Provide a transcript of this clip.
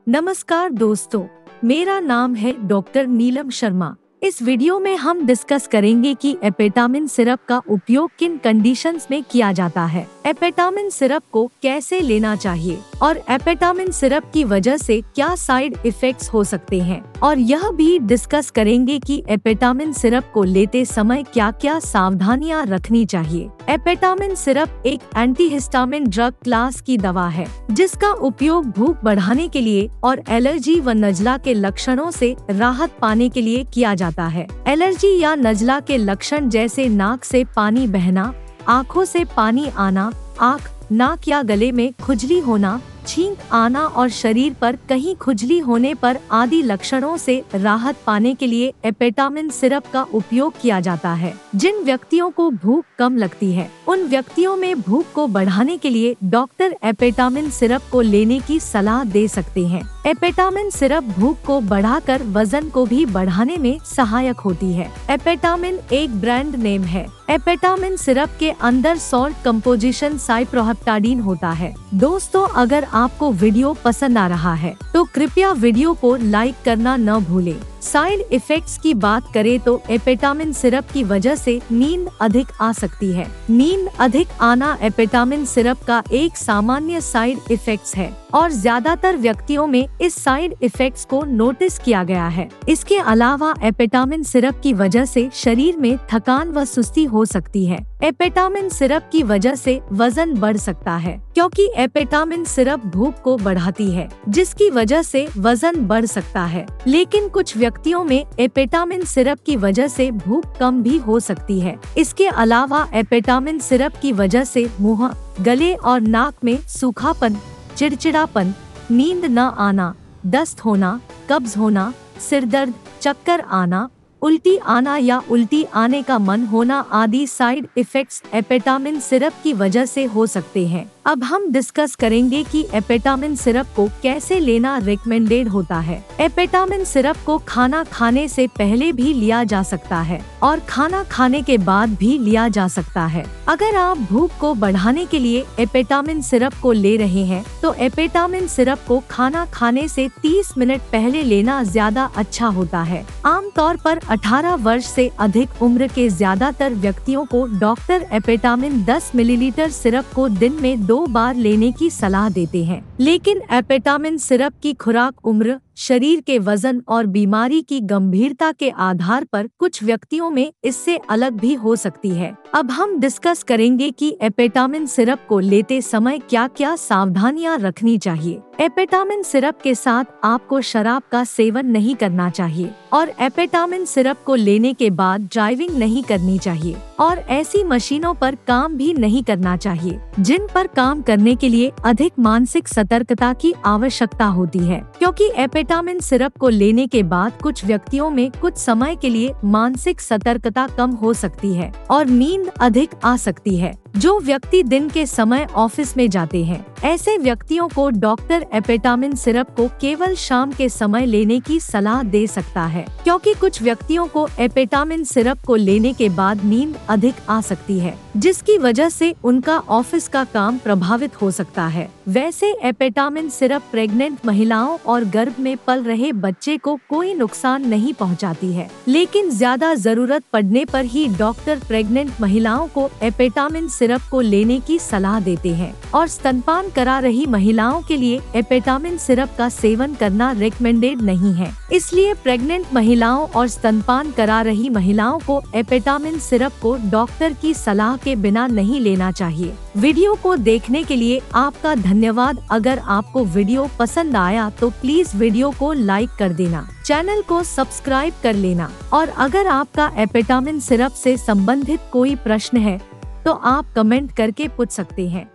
नमस्कार दोस्तों, मेरा नाम है डॉक्टर नीलम शर्मा। इस वीडियो में हम डिस्कस करेंगे कि एपेटामिन सिरप का उपयोग किन कंडीशंस में किया जाता है, एपेटामिन सिरप को कैसे लेना चाहिए और एपेटामिन सिरप की वजह से क्या साइड इफेक्ट्स हो सकते हैं, और यह भी डिस्कस करेंगे कि एपेटामिन सिरप को लेते समय क्या क्या सावधानियां रखनी चाहिए। एपेटामिन सिरप एक एंटीहिस्टामिन ड्रग क्लास की दवा है जिसका उपयोग भूख बढ़ाने के लिए और एलर्जी व नज़ला के लक्षणों से राहत पाने के लिए किया जाता है। एलर्जी या नज़ला के लक्षण जैसे नाक से पानी बहना, आँखों से पानी आना, आँख, नाक या गले में खुजली होना, छींक आना और शरीर पर कहीं खुजली होने पर आदि लक्षणों से राहत पाने के लिए एपेटामिन सिरप का उपयोग किया जाता है। जिन व्यक्तियों को भूख कम लगती है उन व्यक्तियों में भूख को बढ़ाने के लिए डॉक्टर एपेटामिन सिरप को लेने की सलाह दे सकते हैं। एपेटामिन सिरप भूख को बढ़ाकर वजन को भी बढ़ाने में सहायक होती है। एपेटामिन एक ब्रांड नेम है। एपेटामिन सिरप के अंदर सॉल्ट कंपोजिशन साइप्रोहेप्टाडीन होता है। दोस्तों, अगर आपको वीडियो पसंद आ रहा है तो कृपया वीडियो को लाइक करना न भूलें। साइड इफेक्ट्स की बात करें तो एपेटामिन सिरप की वजह से नींद अधिक आ सकती है। नींद अधिक आना एपेटामिन सिरप का एक सामान्य साइड इफेक्ट्स है और ज्यादातर व्यक्तियों में इस साइड इफेक्ट्स को नोटिस किया गया है। इसके अलावा एपेटामिन सिरप की वजह से शरीर में थकान व सुस्ती हो सकती है। एपेटामिन सिरप की वजह से वजन बढ़ सकता है क्योंकि एपेटामिन सिरप भूख को बढ़ाती है जिसकी वजह से वजन बढ़ सकता है। लेकिन कुछ व्यक्तियों में एपेटामिन सिरप की वजह से भूख कम भी हो सकती है। इसके अलावा एपेटामिन सिरप की वजह से मुंह, गले और नाक में सूखापन, चिड़चिड़ापन, नींद न आना, दस्त होना, कब्ज होना, सिर दर्द, चक्कर आना, उल्टी आना या उल्टी आने का मन होना आदि साइड इफेक्ट्स एपेटामिन सिरप की वजह से हो सकते हैं। अब हम डिस्कस करेंगे कि एपेटामिन सिरप को कैसे लेना रिकमेंडेड होता है। एपेटामिन सिरप को खाना खाने से पहले भी लिया जा सकता है और खाना खाने के बाद भी लिया जा सकता है। अगर आप भूख को बढ़ाने के लिए एपेटामिन सिरप को ले रहे हैं तो एपेटामिन सिरप को खाना खाने से 30 मिनट पहले लेना ज्यादा अच्छा होता है। आमतौर पर 18 वर्ष से अधिक उम्र के ज्यादातर व्यक्तियों को डॉक्टर एपेटामिन 10 मिलीलीटर सिरप को दिन में 2 बार लेने की सलाह देते हैं। लेकिन एपेटामिन सिरप की खुराक उम्र, शरीर के वजन और बीमारी की गंभीरता के आधार पर कुछ व्यक्तियों में इससे अलग भी हो सकती है। अब हम डिस्कस करेंगे कि एपेटामिन सिरप को लेते समय क्या क्या सावधानियां रखनी चाहिए। एपेटामिन सिरप के साथ आपको शराब का सेवन नहीं करना चाहिए और एपेटामिन सिरप को लेने के बाद ड्राइविंग नहीं करनी चाहिए और ऐसी मशीनों पर काम भी नहीं करना चाहिए जिन पर काम करने के लिए अधिक मानसिक सतर्कता की आवश्यकता होती है, क्योंकि एपेटामिन सिरप को लेने के बाद कुछ व्यक्तियों में कुछ समय के लिए मानसिक सतर्कता कम हो सकती है और नींद अधिक आ सकती है। जो व्यक्ति दिन के समय ऑफिस में जाते हैं ऐसे व्यक्तियों को डॉक्टर एपेटामिन सिरप को केवल शाम के समय लेने की सलाह दे सकता है, क्योंकि कुछ व्यक्तियों को एपेटामिन सिरप को लेने के बाद नींद अधिक आ सकती है जिसकी वजह से उनका ऑफिस का काम प्रभावित हो सकता है। वैसे एपेटामिन सिरप प्रेग्नेंट महिलाओं और गर्भ में पल रहे बच्चे को कोई नुकसान नहीं पहुंचाती है, लेकिन ज्यादा जरूरत पड़ने पर ही डॉक्टर प्रेग्नेंट महिलाओं को एपेटामिन सिरप को लेने की सलाह देते हैं और स्तनपान करा रही महिलाओं के लिए एपेटामिन सिरप का सेवन करना रिकमेंडेड नहीं है। इसलिए प्रेग्नेंट महिलाओं और स्तनपान करा रही महिलाओं को एपेटामिन सिरप को डॉक्टर की सलाह के बिना नहीं लेना चाहिए। वीडियो को देखने के लिए आपका धन्यवाद। अगर आपको वीडियो पसंद आया तो प्लीज वीडियो को लाइक कर देना, चैनल को सब्सक्राइब कर लेना और अगर आपका एपेटामिन सिरप से संबंधित कोई प्रश्न है तो आप कमेंट करके पूछ सकते हैं।